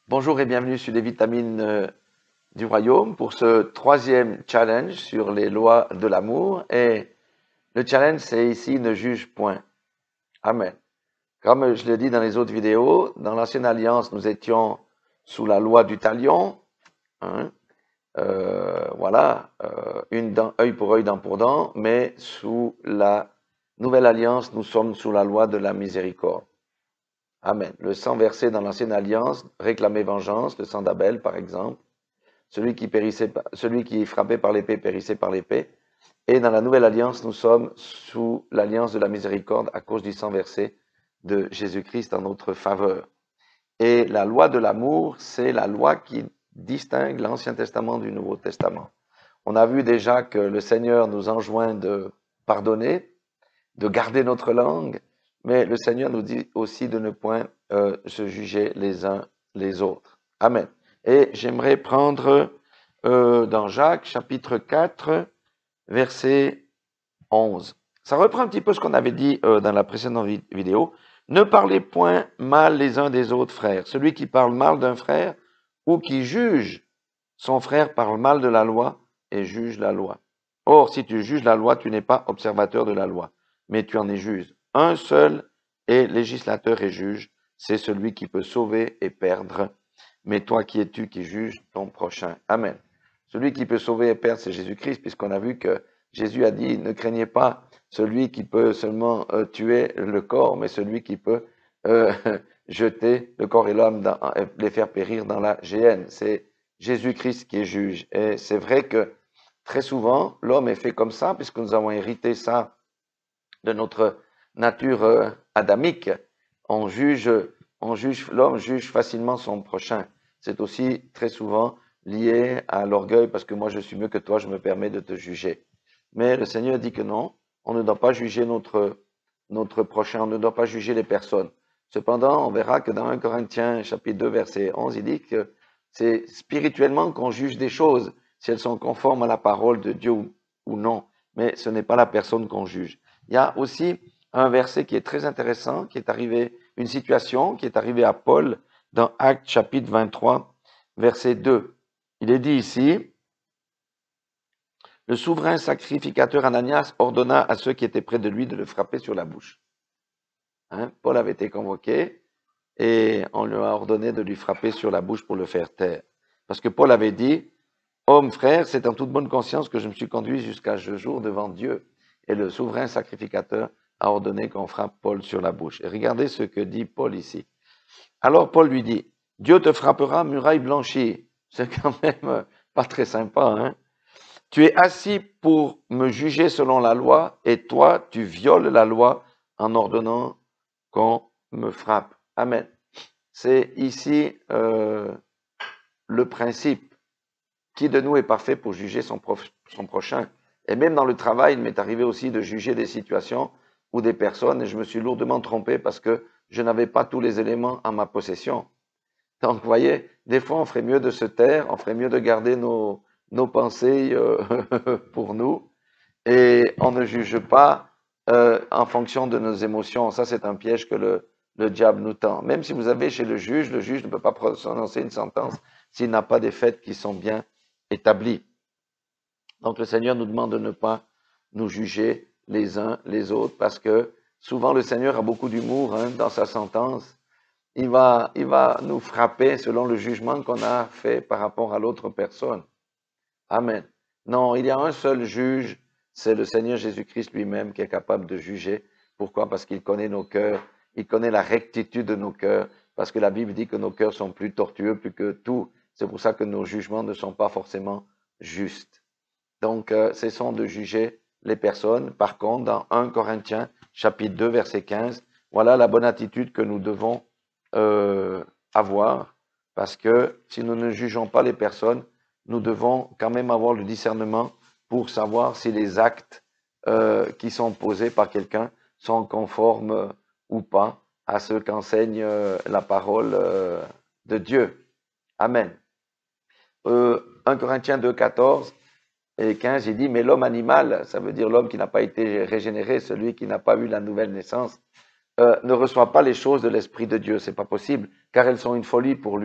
Bonjour et bienvenue sur les vitamines du royaume pour ce troisième challenge sur les lois de l'amour. Et le challenge, c'est ici, ne juge point. Amen. Comme je l'ai dit dans les autres vidéos, dans l'ancienne alliance, nous étions sous la loi du talion. Hein, œil pour œil, dent pour dent, mais sous la nouvelle alliance, nous sommes sous la loi de la miséricorde. Amen. Le sang versé dans l'ancienne alliance réclamait vengeance, le sang d'Abel par exemple. Celui qui est frappé par l'épée périssait par l'épée. Et dans la nouvelle alliance, nous sommes sous l'alliance de la miséricorde à cause du sang versé de Jésus-Christ en notre faveur. Et la loi de l'amour, c'est la loi qui distingue l'Ancien Testament du Nouveau Testament. On a vu déjà que le Seigneur nous enjoint de pardonner, de garder notre langue, mais le Seigneur nous dit aussi de ne point se juger les uns les autres. Amen. Et j'aimerais prendre dans Jacques, chapitre 4, verset 11. Ça reprend un petit peu ce qu'on avait dit dans la précédente vidéo. Ne parlez point mal les uns des autres, frères. Celui qui parle mal d'un frère ou qui juge son frère parle mal de la loi et juge la loi. Or, si tu juges la loi, tu n'es pas observateur de la loi, mais tu en es juge. Un seul est législateur et juge, c'est celui qui peut sauver et perdre. Mais toi, qui es-tu qui juges ton prochain? Amen. Celui qui peut sauver et perdre, c'est Jésus-Christ, puisqu'on a vu que Jésus a dit, ne craignez pas celui qui peut seulement tuer le corps, mais celui qui peut jeter le corps et l'homme, les faire périr dans la géhenne. C'est Jésus-Christ qui est juge. Et c'est vrai que très souvent, l'homme est fait comme ça, puisque nous avons hérité ça de notre nature adamique. L'homme juge facilement son prochain. C'est aussi très souvent lié à l'orgueil, parce que moi je suis mieux que toi, je me permets de te juger. Mais le Seigneur dit que non, on ne doit pas juger notre prochain, on ne doit pas juger les personnes. Cependant, on verra que dans 1 Corinthiens chapitre 2, verset 11, il dit que c'est spirituellement qu'on juge des choses, si elles sont conformes à la parole de Dieu ou non. Mais ce n'est pas la personne qu'on juge. Il y a aussi un verset qui est très intéressant, qui est arrivé, une situation qui est arrivée à Paul dans Actes chapitre 23, verset 2. Il est dit ici, le souverain sacrificateur Ananias ordonna à ceux qui étaient près de lui de le frapper sur la bouche. Hein? Paul avait été convoqué et on lui a ordonné de lui frapper sur la bouche pour le faire taire. Parce que Paul avait dit, homme, frère, c'est en toute bonne conscience que je me suis conduit jusqu'à ce jour devant Dieu. Et le souverain sacrificateur a ordonné qu'on frappe Paul sur la bouche. Et regardez ce que dit Paul ici. Alors Paul lui dit, Dieu te frappera, muraille blanchie. C'est quand même pas très sympa, hein? Tu es assis pour me juger selon la loi, et toi, tu violes la loi en ordonnant qu'on me frappe. Amen. C'est ici le principe. Qui de nous est parfait pour juger son prochain? Et même dans le travail, il m'est arrivé aussi de juger des situations ou des personnes, et je me suis lourdement trompé parce que je n'avais pas tous les éléments en ma possession. Donc, vous voyez, des fois, on ferait mieux de se taire, on ferait mieux de garder nos pensées pour nous, et on ne juge pas en fonction de nos émotions. Ça, c'est un piège que le diable nous tend. Même si vous avez chez le juge ne peut pas prononcer une sentence s'il n'a pas des faits qui sont bien établis. Donc, le Seigneur nous demande de ne pas nous juger les uns les autres, parce que souvent, le Seigneur a beaucoup d'humour dans sa sentence. Il va nous frapper selon le jugement qu'on a fait par rapport à l'autre personne. Amen. Non, il y a un seul juge, c'est le Seigneur Jésus-Christ lui-même qui est capable de juger. Pourquoi? Parce qu'il connaît nos cœurs, il connaît la rectitude de nos cœurs, parce que la Bible dit que nos cœurs sont plus tortueux, plus que tout. C'est pour ça que nos jugements ne sont pas forcément justes. Donc, cessons de juger les personnes. Par contre, dans 1 Corinthiens, chapitre 2, verset 15, voilà la bonne attitude que nous devons avoir, parce que si nous ne jugeons pas les personnes, nous devons quand même avoir le discernement pour savoir si les actes qui sont posés par quelqu'un sont conformes ou pas à ce qu'enseigne la parole de Dieu. Amen. 1 Corinthiens 2, 14 et 15, il dit, mais l'homme animal, ça veut dire l'homme qui n'a pas été régénéré, celui qui n'a pas eu la nouvelle naissance, ne reçoit pas les choses de l'Esprit de Dieu. C'est pas possible, car elles sont une folie pour lui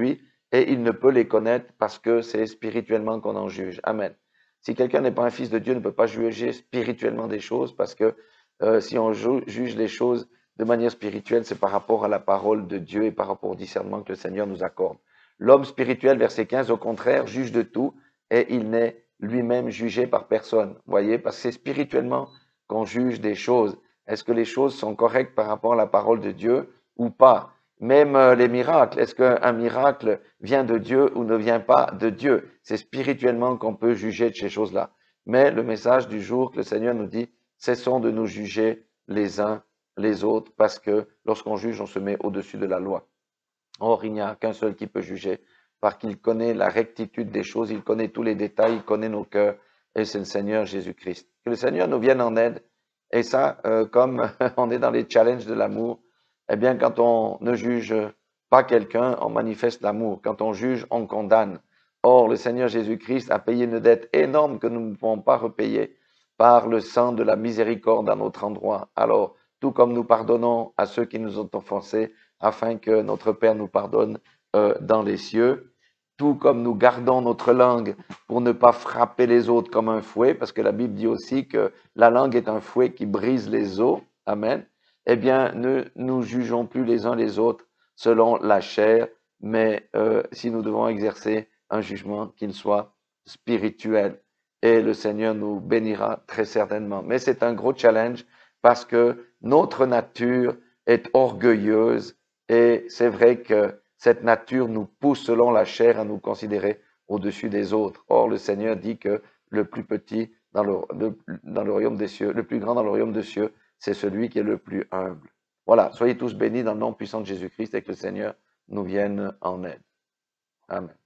et il ne peut les connaître parce que c'est spirituellement qu'on en juge. Amen. Si quelqu'un n'est pas un fils de Dieu, ne peut pas juger spirituellement des choses parce que si on juge les choses de manière spirituelle, c'est par rapport à la parole de Dieu et par rapport au discernement que le Seigneur nous accorde. L'homme spirituel, verset 15, au contraire, juge de tout et il n'est lui-même jugé par personne. Vous voyez, parce que c'est spirituellement qu'on juge des choses. Est-ce que les choses sont correctes par rapport à la parole de Dieu ou pas? Même les miracles, est-ce qu'un miracle vient de Dieu ou ne vient pas de Dieu? C'est spirituellement qu'on peut juger de ces choses-là. Mais le message du jour que le Seigneur nous dit, cessons de nous juger les uns les autres, parce que lorsqu'on juge, on se met au-dessus de la loi. Or, il n'y a qu'un seul qui peut juger, parce qu'il connaît la rectitude des choses, il connaît tous les détails, il connaît nos cœurs, et c'est le Seigneur Jésus-Christ. Que le Seigneur nous vienne en aide, et ça, comme on est dans les challenges de l'amour, eh bien, quand on ne juge pas quelqu'un, on manifeste l'amour. Quand on juge, on condamne. Or, le Seigneur Jésus-Christ a payé une dette énorme que nous ne pouvons pas repayer par le sang de la miséricorde à notre endroit. Alors, tout comme nous pardonnons à ceux qui nous ont offensés, afin que notre Père nous pardonne dans les cieux, tout comme nous gardons notre langue pour ne pas frapper les autres comme un fouet, parce que la Bible dit aussi que la langue est un fouet qui brise les os. Amen. Eh bien, ne nous jugeons plus les uns les autres selon la chair, mais si nous devons exercer un jugement qu'il soit spirituel. Et le Seigneur nous bénira très certainement. Mais c'est un gros challenge parce que notre nature est orgueilleuse et c'est vrai que cette nature nous pousse selon la chair à nous considérer au-dessus des autres. Or, le Seigneur dit que le plus petit dans le royaume des cieux, le plus grand dans le royaume des cieux, c'est celui qui est le plus humble. Voilà, soyez tous bénis dans le nom puissant de Jésus-Christ et que le Seigneur nous vienne en aide. Amen.